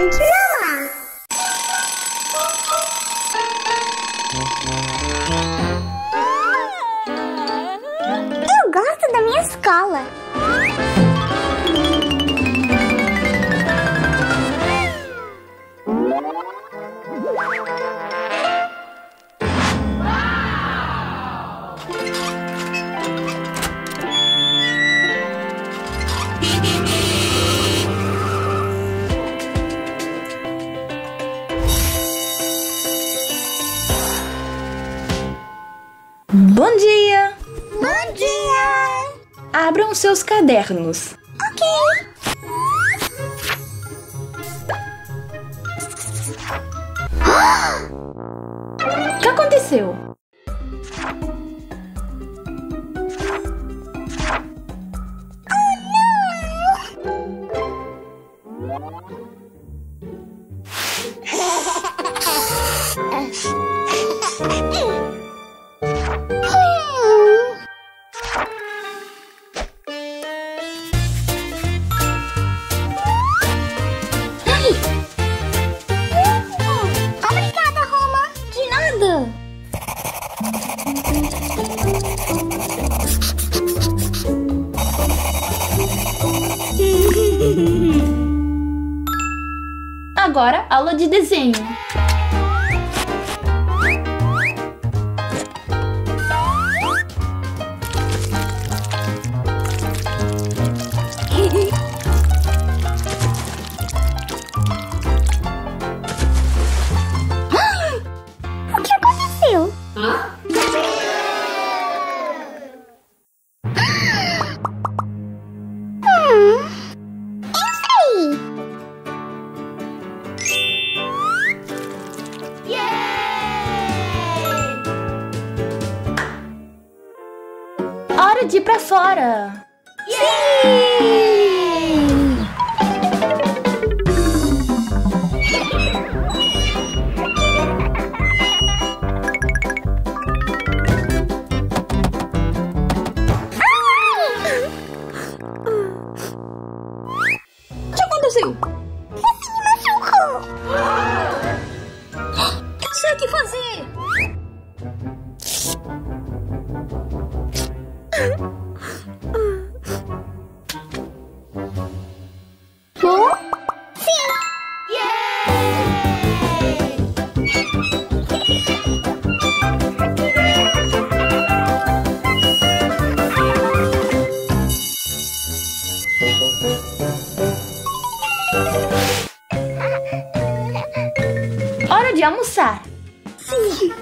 lá. Eu gosto da minha escola. Bom dia! Bom dia! Abram seus cadernos. Ok. O que aconteceu? Obrigada, Roma. De nada! Agora, aula de desenho. O que aconteceu? Eu sei. Hora de ir pra fora! O que aconteceu? Você me machucou. Eu sei o que fazer! Bom? Sim. Hora de almoçar! Sim.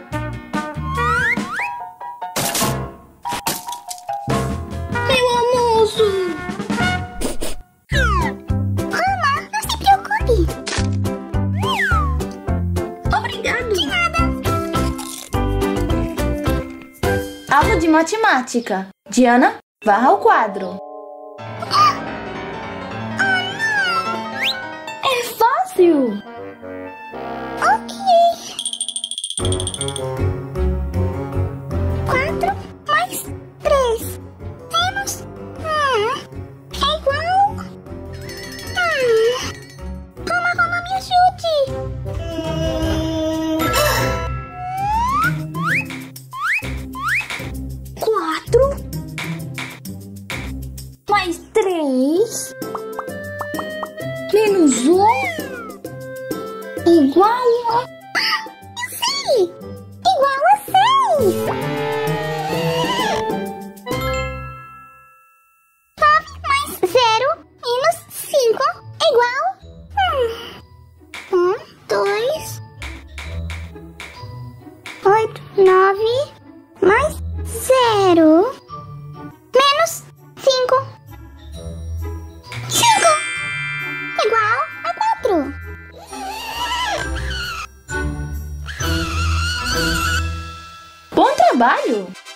Meu almoço! Roma, não se preocupe. Obrigado! De nada. Aula de matemática. Diana, varra o quadro. É fácil! Ok. 4 mais 3 menos é igual. Roma, me ajude. 4 mais 3 Menos 1 igual a... Eu sei! Igual a 6! 9 mais 0 menos 5 é igual... 1, 2... 8, 9... mais 0... menos 5... 5! Igual a 4! Bom trabalho!